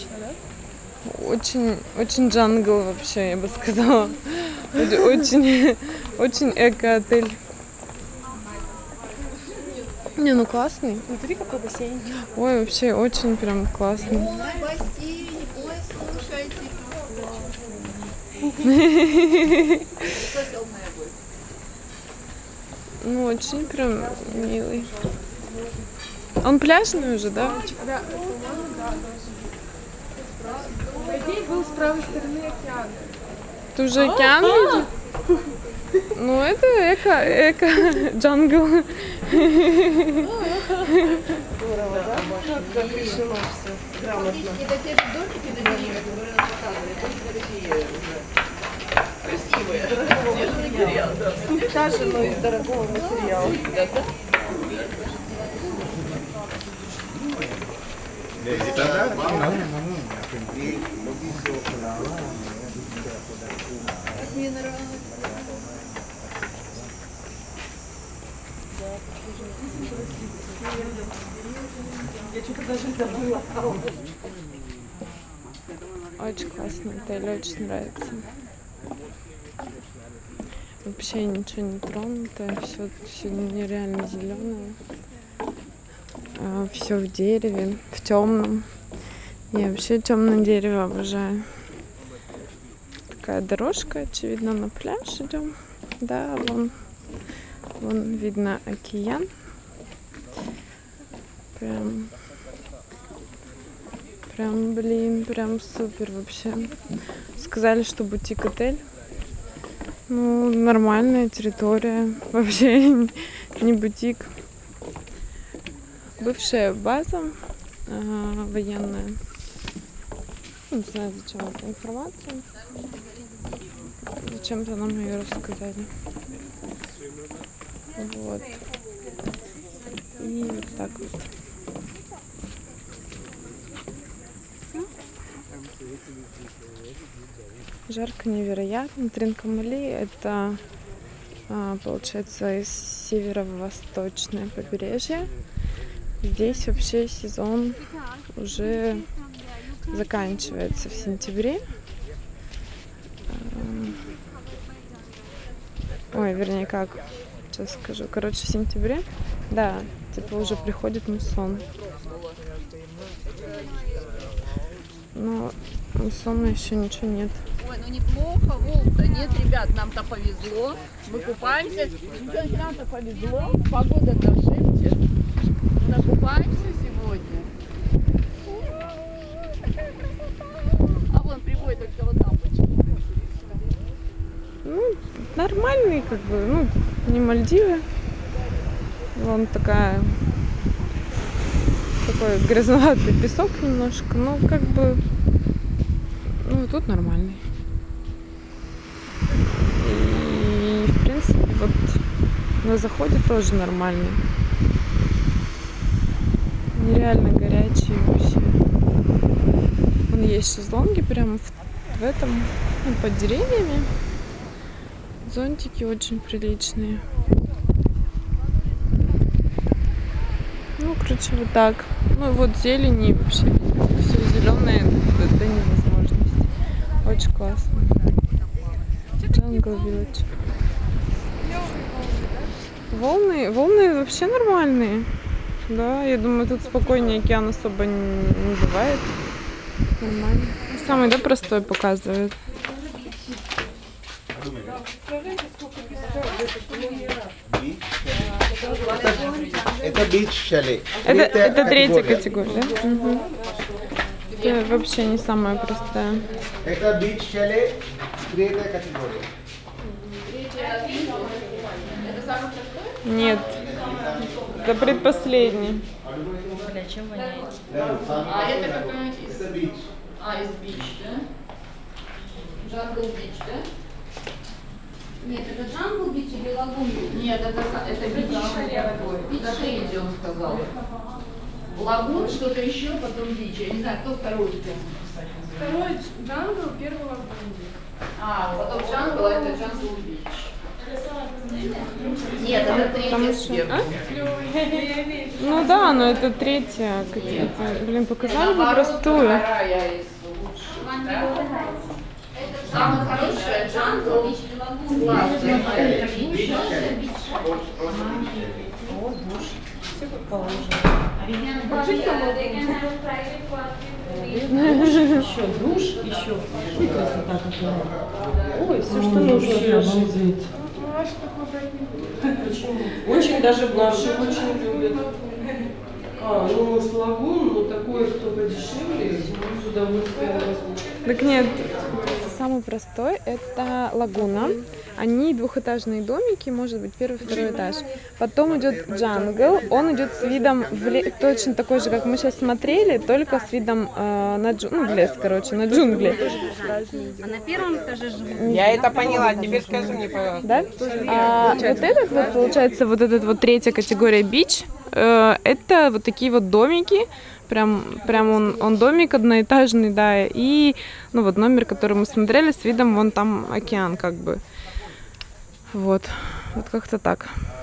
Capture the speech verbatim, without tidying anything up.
да? Очень, очень джангл вообще, я бы сказала. Очень, очень эко-отель. Не, ну классный. Смотри, какой бассейн. Ой, вообще очень прям классный. Ой, бассейн, ой, слушайте. Ну, очень прям милый. Он пляжный уже, да? Да, по-моему, да. По идее, был с правой стороны океан. Ты уже океан видишь? Ну, это эко, эко, джангл. Здорово, да? Вот как решено все. Грамотно. Это те же домики на деревьях, которые нам показывали. Только такие уже красивые. Суть та же, но из дорогого материала. Мне нравится. Я что-то даже забыла. Очень классный отель, очень нравится. Вообще ничего не тронутое, все, все нереально зеленое. Все в дереве, в темном. Я вообще темное дерево обожаю. Такая дорожка, очевидно, на пляж идем. Да, вон, вон видно океан. Прям, прям, блин, прям супер вообще. Сказали, что бутик-отель. Ну, нормальная территория. Вообще не бутик. Бывшая база э, военная. Не знаю, зачем эта информация. Зачем-то нам ее рассказали. Вот. И вот так вот. Жарко невероятно. Тринкомали — это, получается, северо-восточное побережье. Здесь вообще сезон уже заканчивается в сентябре. Ой, вернее, как? Сейчас скажу. Короче, в сентябре, да, типа уже приходит муссон. Но муссона еще ничего нет. Ой, ну неплохо, волн-то нет, ребят, нам-то повезло. Мы купаемся. Нам-то повезло, погода-то шепчет. Накупаемся сегодня. Какая красота! А вон прибой только вот там почему. Ну, нормальный, как бы, ну, не Мальдивы. Вон такая, такой грязноватый песок немножко, но как бы, ну, тут нормальный. И, в принципе, вот на заходе тоже нормальный. Нереально горячий вообще. Вон есть шезлонги прямо в, в этом, ну, под деревьями. Зонтики очень приличные. Ну, короче, вот так. Ну, и вот зелени вообще. Все зеленое до, до невозможности. Очень классно. Джангл Вилледж. Волны, волны вообще нормальные. Да, я думаю, тут спокойнее океан особо не, не бывает. Нормально. Самый, да, простой показывает. Это бич шале. Это, это третья категория, да? Угу. Это вообще не самая простая. Это бич шале, третья категория. Нет, это предпоследний. Бля, чем воняет? А это какая из... Это бич. А, из бич, да? Джангл бич, да? Нет, это Джангл бич или Лагун бич? Нет, это, это бич дорогой. Бич Шейди, он сказал. Лагун, что-то еще, потом бич. Я не знаю, кто второй успел написать. Второй Джангл, первый Лагун. А, потом Джангл, а это Джангл бич. Нет, это третья Потому что... сверху. А? Ну да, но это третья какие-то. Блин, показали бы простую. Вторая из лучших, да? Самая хорошая Джангл Бич Лагун. Классная. О, душ. Все как положено. Еще душ, еще. Ой, красота какая. Ой, все, что нужно для жизни. Почему? Очень даже в наших очень любят. А, ну может лагун, но такое, кто подешевле, с удовольствием возьму. Так нет, самый простой это лагуна. Они двухэтажные домики, может быть первый, второй этаж. Потом идет джангл, он идет с видом в лес, точно такой же, как мы сейчас смотрели, только с видом э, на джу... ну, в лес, короче, на джунгли. А на первом этаже живут. Я это поняла, теперь скажи мне, пожалуйста. Да? А вот этот вот, получается, вот этот вот третья категория бич, э, это вот такие вот домики. Прям, прям он, он домик одноэтажный, да, и ну вот номер, который мы смотрели, с видом вон там океан как бы. Вот, вот как-то так.